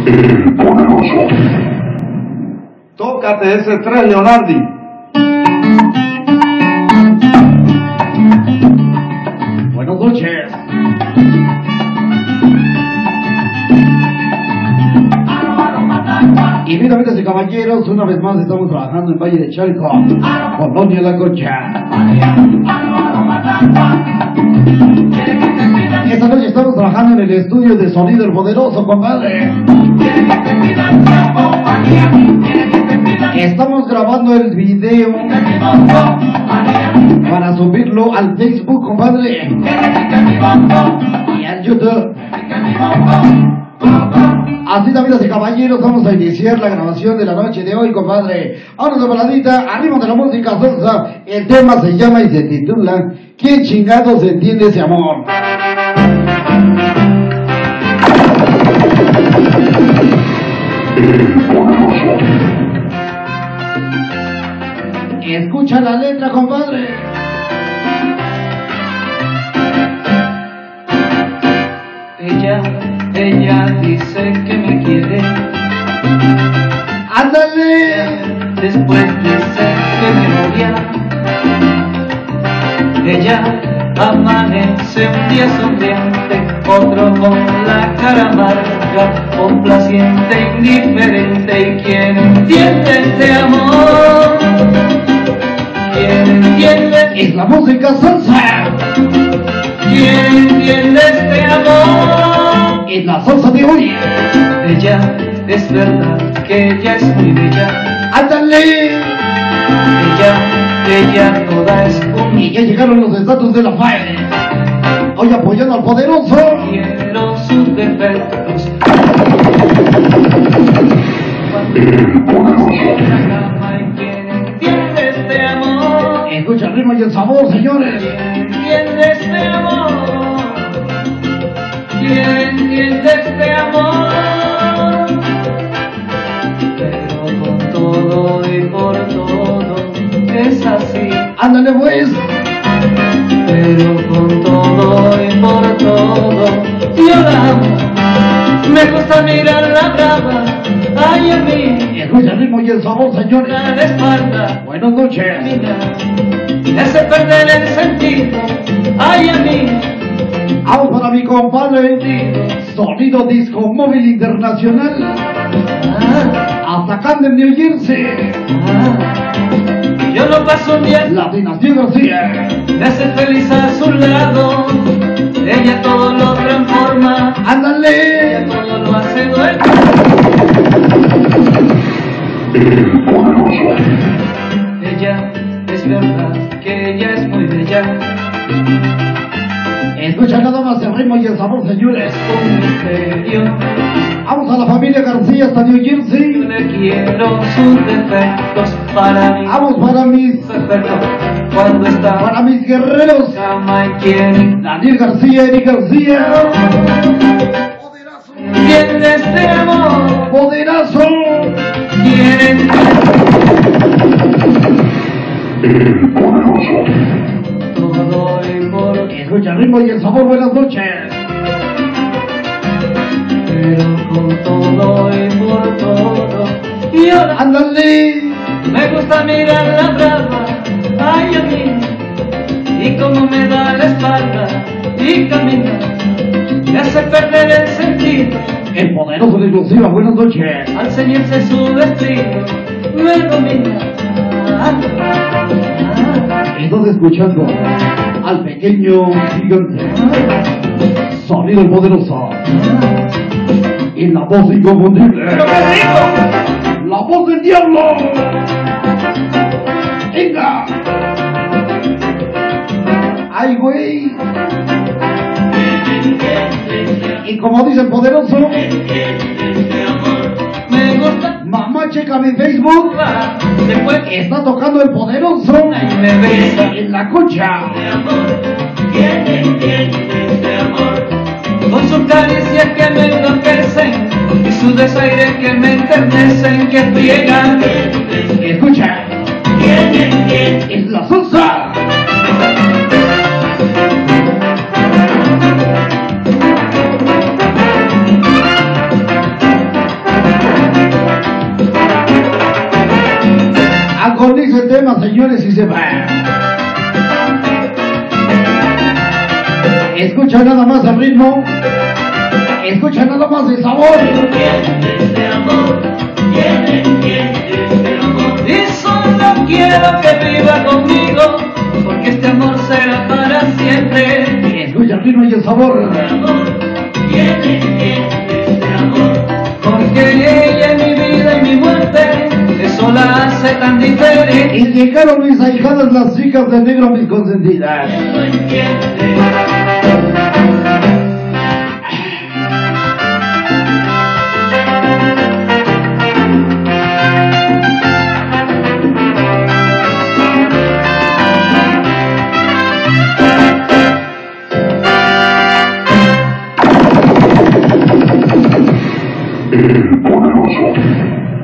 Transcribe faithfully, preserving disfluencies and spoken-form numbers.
El poderoso. Tócate ese tres, Leonardi. Buenas noches. Y mira, amigas y caballeros, una vez más estamos trabajando en Valle de Chalco, Colonia La Concha. Esta noche estamos trabajando en el estudio de sonido El Poderoso, compadre. Estamos grabando el video para subirlo al Facebook, compadre, y al YouTube. Así, amigas y caballeros, vamos a iniciar la grabación de la noche de hoy, compadre. Ahora de baladita, arriba de la música salsa. El tema se llama y se titula ¿Quién chingados entiende ese amor? El poderoso. Escucha la letra, compadre. Ella, ella dice que me quiere. ¡Ándale! Después dice que me odia. Ella amanece un día sonriente, otro con la cara amarga, complaciente, indiferente. ¿Y quién entiende este amor? ¿Quién entiende? Es la música salsa. ¿Quién entiende este amor? Es la salsa de hoy. Ella, es verdad que ella es muy bella. ¡Ándale! Ella, ella toda es un Y ya llegaron los estatus de la F A E. Hoy apoyando al poderoso. quiero sus defectos. El poderoso. ¿Quién entiende este amor? Escucha el ritmo y el sabor, señores. ¿Quién entiende este amor? ¿Quién entiende este amor? Pero con todo y por todo es así. Ándale, pues. Pero con todo y por todo yo la amo. Me gusta mirar la brava, ay a mí, Escucha el ritmo y el sabor, señores. la espalda, Buenas noches. mira, me hace perder el sentido, ay a mí, Vamos para mi compadre. Sonido Disco Móvil Internacional. ah, Hasta Camden, New Jersey. ah, yo no paso un día, La dinastía García. me hace feliz a su lado, ella todo lo transforma, ella Ándale. todo lo hace duele. El poderoso. Ella, es verdad que ella es muy bella, Escucha nada más el ritmo y el sabor, señores. un misterio. Vamos a la familia García hasta New Jersey. Le quiero sus defectos para mí. Vamos para mis, Perfecto. Cuando está para mis guerreros. cama y quién Daniel García, Eric García. entiende este amor. Poderoso. ¿Quién El poderoso. todo y por Escucha el ritmo y el sabor, buenas noches. pero con todo y por todo. Y ahora Ándale. me gusta mirar la brava, ay a mí, y como me da la espalda y camina, me hace perder el sentido. El poderoso de exclusiva, buenas noches. Al ceñirse su vestido, me domina. Ah, ah, Estás escuchando al pequeño gigante. Sonido el poderoso. Y la voz inconfundible. ¿Pero qué digo? La voz del diablo. Venga. Ay, güey. Y como dice el poderoso, Me gusta, mamá, checa mi Facebook. después Está tocando el poderoso y me besa. en la concha. Con sus caricias que me enloquecen y sus desaires que me enternecen, que friegan. Escucha. Es la salsa. Escucha nada más el ritmo. Escucha nada más el sabor. Este amor, tiene, tiene este amor. Y solo quiero que viva conmigo, porque este amor será para siempre. Escucha el ritmo y el sabor. Este amor, tiene, tiene este amor. Porque ella es mi vida y mi muerte, eso la hace tan diferente. Y llegaron mis ahijadas, las hijas de negro, mis consentidas. No entiende. El poderoso.